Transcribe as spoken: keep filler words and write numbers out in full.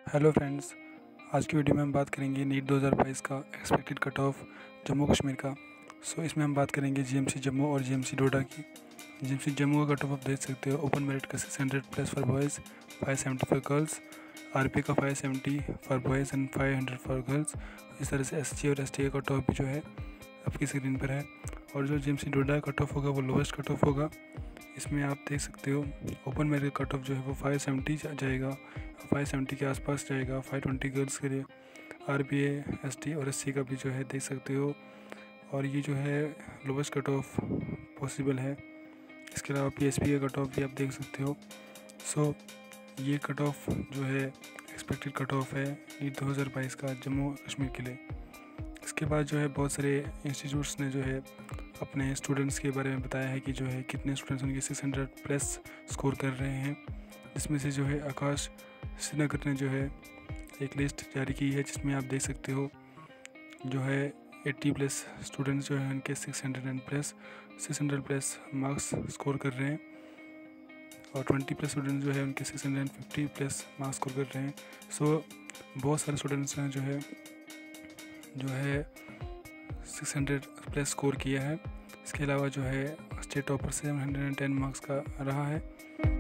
Hello friends, आज की video में हम बात करेंगे नीट दो हज़ार बाईस का expected cut off Jammu Kashmir का। सो इसमें हम बात करेंगे जीएमसी जम्मू और जीएमसी डोडा की। जीएमसी जम्मू का कट ऑफ आप देख सकते हो। ओपन मेरिट का six hundred plus for boys, five seventy for girls, RP का five seventy for boys and five hundred for girls. इस तरह से एससी और एसटी का कट ऑफ भी जो है आपकी स्क्रीन पर है। और जो जीएमसी डोडा कट ऑफ होगा वो लोवेस्ट कट ऑफ होगा। इसमें आप देख सकते हो ओपन मेरिट कट ऑफ जो है वो फाइव सेवेंटी जाएगा, फाइव सेवेंटी के आसपास जाएगा फाइव ट्वेंटी गर्ल्स के लिए। R B A S T और एस सी का भी जो है देख सकते हो। और ये जो है लोवेस्ट कट ऑफ पॉसिबल है। इसके अलावा पी एस पी का कट ऑफ भी आप देख सकते हो। सो ये कट ऑफ जो है एक्सपेक्टेड कट ऑफ है नीट दो हज़ार बाईस का जम्मू कश्मीर के लिए। इसके बाद जो है बहुत सारे इंस्टीट्यूट्स ने जो है अपने स्टूडेंट्स के बारे में बताया है कि जो है कितने स्टूडेंट्स उनके सिक्स हंड्रेड प्लस स्कोर कर रहे हैं। जिसमें से जो है आकाश श्रीनगर ने जो है एक लिस्ट जारी की है, जिसमें आप देख सकते हो जो है अस्सी प्लस स्टूडेंट्स जो है उनके six hundred plus six hundred plus marks score कर रहे हैं। और ट्वेंटी प्लस स्टूडेंट्स जो है उनके six hundred fifty plus marks score कर रहे हैं। सो बहुत सारे स्टूडेंट्स हैं जो है जो है सिक्स हंड्रेड प्लस स्कोर किया है। इसके अलावा जो है state topper seven hundred ten marks का रहा है।